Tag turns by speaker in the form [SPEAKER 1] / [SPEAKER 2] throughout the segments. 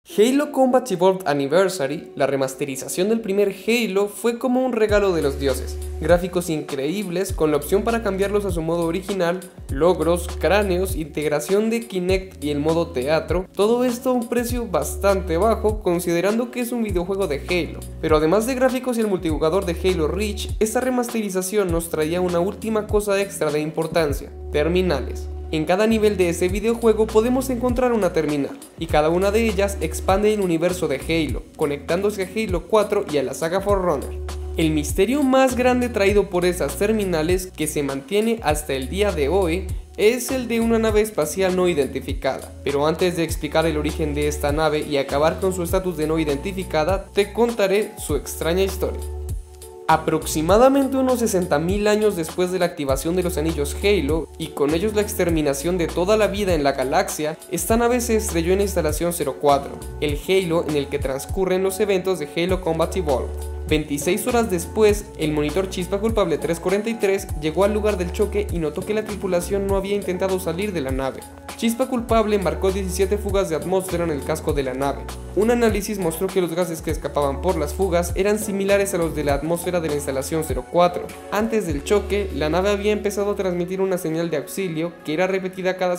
[SPEAKER 1] Halo Combat Evolved Anniversary, la remasterización del primer Halo, fue como un regalo de los dioses. Gráficos increíbles con la opción para cambiarlos a su modo original, logros, cráneos, integración de Kinect y el modo teatro, todo esto a un precio bastante bajo considerando que es un videojuego de Halo. Pero además de gráficos y el multijugador de Halo Reach, esta remasterización nos traía una última cosa extra de importancia: terminales. En cada nivel de ese videojuego podemos encontrar una terminal, y cada una de ellas expande el universo de Halo, conectándose a Halo 4 y a la saga Forerunner. El misterio más grande traído por esas terminales, que se mantiene hasta el día de hoy, es el de una nave espacial no identificada. Pero antes de explicar el origen de esta nave y acabar con su estatus de no identificada, te contaré su extraña historia. Aproximadamente unos 60.000 años después de la activación de los anillos Halo, y con ellos la exterminación de toda la vida en la galaxia, esta nave se estrelló en la instalación 04, el Halo en el que transcurren los eventos de Halo Combat Evolved. 26 horas después, el monitor Chispa Culpable 343 llegó al lugar del choque y notó que la tripulación no había intentado salir de la nave. Chispa Culpable marcó 17 fugas de atmósfera en el casco de la nave. Un análisis mostró que los gases que escapaban por las fugas eran similares a los de la atmósfera de la instalación 04. Antes del choque, la nave había empezado a transmitir una señal de auxilio que era repetida cada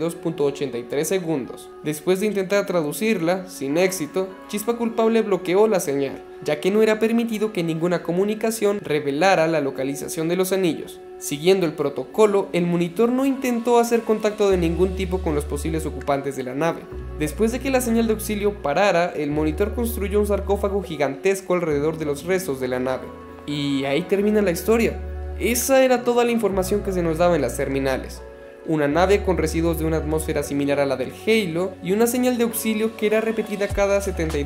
[SPEAKER 1] 72.83 segundos. Después de intentar traducirla, sin éxito, Chispa Culpable bloqueó la señal, ya que no era permitido que ninguna comunicación revelara la localización de los anillos. Siguiendo el protocolo, el monitor no intentó hacer contacto de ningún tipo con los posibles ocupantes de la nave. Después de que la señal de auxilio parara, el monitor construyó un sarcófago gigantesco alrededor de los restos de la nave. Y ahí termina la historia. Esa era toda la información que se nos daba en las terminales. Una nave con residuos de una atmósfera similar a la del Halo y una señal de auxilio que era repetida cada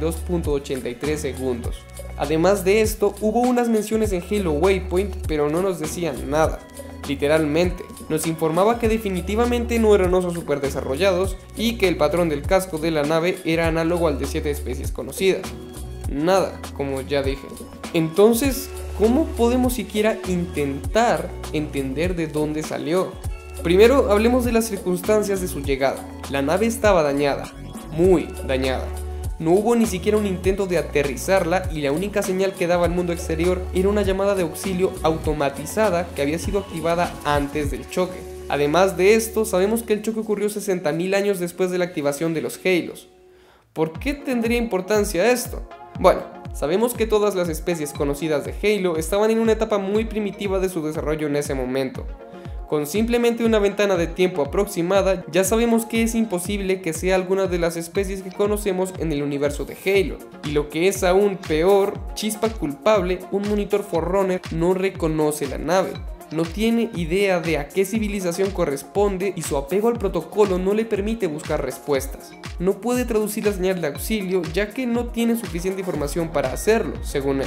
[SPEAKER 1] 72.83 segundos. Además de esto, hubo unas menciones en Halo Waypoint, pero no nos decían nada. Literalmente, nos informaba que definitivamente no eran osos super desarrollados y que el patrón del casco de la nave era análogo al de 7 especies conocidas. Nada, como ya dije. Entonces, ¿cómo podemos siquiera intentar entender de dónde salió? Primero, hablemos de las circunstancias de su llegada. La nave estaba dañada, muy dañada. No hubo ni siquiera un intento de aterrizarla y la única señal que daba al mundo exterior era una llamada de auxilio automatizada que había sido activada antes del choque. Además de esto, sabemos que el choque ocurrió 60.000 años después de la activación de los Halos. ¿Por qué tendría importancia esto? Bueno, sabemos que todas las especies conocidas de Halo estaban en una etapa muy primitiva de su desarrollo en ese momento. Con simplemente una ventana de tiempo aproximada, ya sabemos que es imposible que sea alguna de las especies que conocemos en el universo de Halo. Y lo que es aún peor, Chispa Culpable, un monitor Forerunner, no reconoce la nave. No tiene idea de a qué civilización corresponde y su apego al protocolo no le permite buscar respuestas. No puede traducir la señal de auxilio ya que no tiene suficiente información para hacerlo, según él.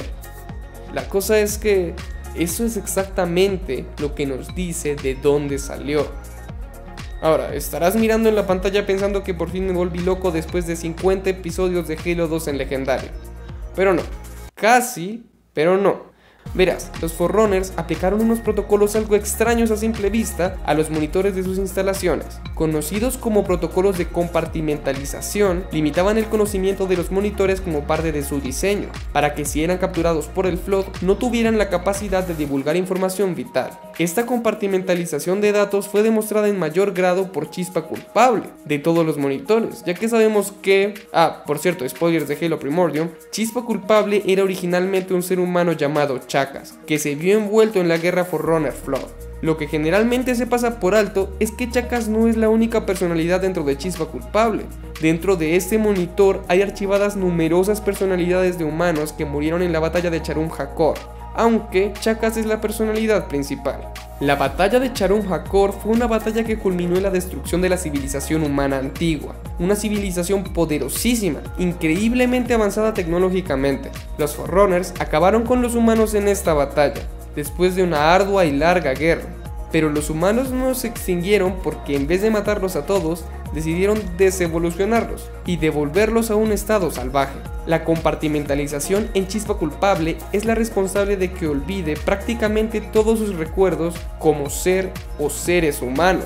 [SPEAKER 1] La cosa es que eso es exactamente lo que nos dice de dónde salió. Ahora, estarás mirando en la pantalla pensando que por fin me volví loco después de 50 episodios de Halo 2 en Legendario. Pero no, casi, pero no. Verás, los Forerunners aplicaron unos protocolos algo extraños a simple vista a los monitores de sus instalaciones. Conocidos como protocolos de compartimentalización, limitaban el conocimiento de los monitores como parte de su diseño, para que si eran capturados por el Flood no tuvieran la capacidad de divulgar información vital. Esta compartimentalización de datos fue demostrada en mayor grado por Chispa Culpable de todos los monitores, ya que sabemos que, por cierto, spoilers de Halo Primordium, Chispa Culpable era originalmente un ser humano llamado Chakas, que se vio envuelto en la guerra Forerunner Flood. Lo que generalmente se pasa por alto es que Chakas no es la única personalidad dentro de Chispa Culpable. Dentro de este monitor hay archivadas numerosas personalidades de humanos que murieron en la batalla de Charum Hakor, aunque Chakas es la personalidad principal. La batalla de Charum Hakor fue una batalla que culminó en la destrucción de la civilización humana antigua, una civilización poderosísima, increíblemente avanzada tecnológicamente. Los Forerunners acabaron con los humanos en esta batalla, después de una ardua y larga guerra. Pero los humanos no se extinguieron porque en vez de matarlos a todos, decidieron desevolucionarlos y devolverlos a un estado salvaje. La compartimentalización en Chispa Culpable es la responsable de que olvide prácticamente todos sus recuerdos como ser o seres humanos.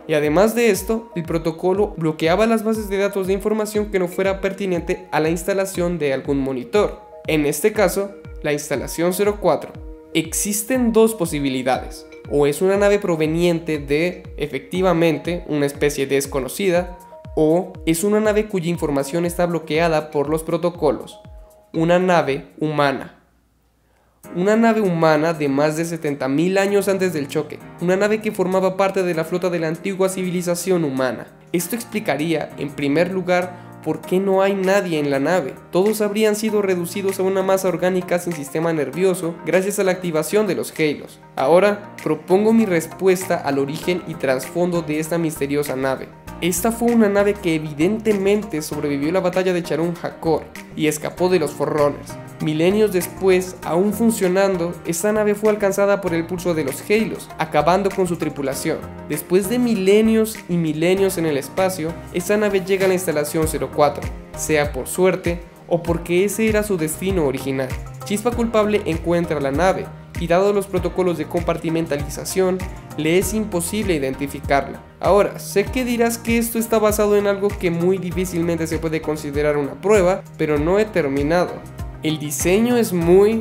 [SPEAKER 1] Y además de esto, el protocolo bloqueaba las bases de datos de información que no fuera pertinente a la instalación de algún monitor. En este caso, la instalación 04. Existen dos posibilidades. O es una nave proveniente de, efectivamente, una especie desconocida, o es una nave cuya información está bloqueada por los protocolos. Una nave humana. Una nave humana de más de 70.000 años antes del choque, una nave que formaba parte de la flota de la antigua civilización humana. Esto explicaría, en primer lugar, por qué no hay nadie en la nave. Todos habrían sido reducidos a una masa orgánica sin sistema nervioso gracias a la activación de los Halos. Ahora, propongo mi respuesta al origen y trasfondo de esta misteriosa nave. Esta fue una nave que evidentemente sobrevivió la batalla de Charun Hakor y escapó de los Forerunners. Milenios después, aún funcionando, esta nave fue alcanzada por el pulso de los Halos, acabando con su tripulación. Después de milenios y milenios en el espacio, esta nave llega a la instalación 04, sea por suerte o porque ese era su destino original. Chispa Culpable encuentra la nave y, dado los protocolos de compartimentalización, le es imposible identificarla. Ahora, sé que dirás que esto está basado en algo que muy difícilmente se puede considerar una prueba, pero no he terminado. El diseño es muy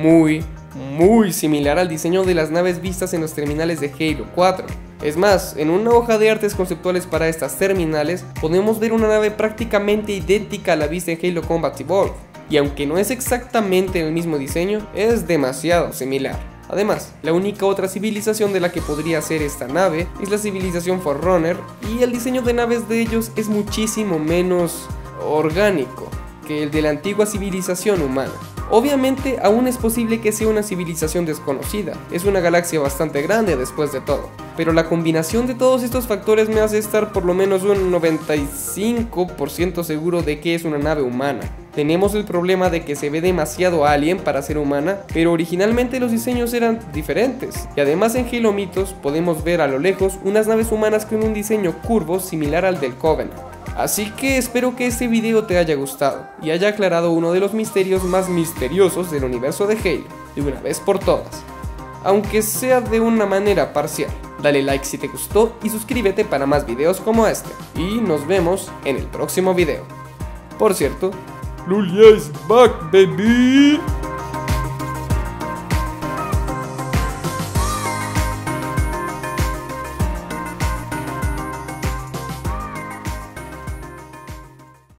[SPEAKER 1] similar al diseño de las naves vistas en los terminales de Halo 4. Es más, en una hoja de artes conceptuales para estas terminales, podemos ver una nave prácticamente idéntica a la vista en Halo Combat Evolved. Y aunque no es exactamente el mismo diseño, es demasiado similar. Además, la única otra civilización de la que podría ser esta nave es la civilización Forerunner, y el diseño de naves de ellos es muchísimo menos orgánico que el de la antigua civilización humana. Obviamente, aún es posible que sea una civilización desconocida, es una galaxia bastante grande después de todo, pero la combinación de todos estos factores me hace estar por lo menos un 95% seguro de que es una nave humana. Tenemos el problema de que se ve demasiado alien para ser humana, pero originalmente los diseños eran diferentes, y además en Halo Mythos podemos ver a lo lejos unas naves humanas con un diseño curvo similar al del Covenant. Así que espero que este video te haya gustado y haya aclarado uno de los misterios más misteriosos del universo de Halo, de una vez por todas, aunque sea de una manera parcial. Dale like si te gustó y suscríbete para más videos como este, y nos vemos en el próximo video. Por cierto, Lulia is back, baby.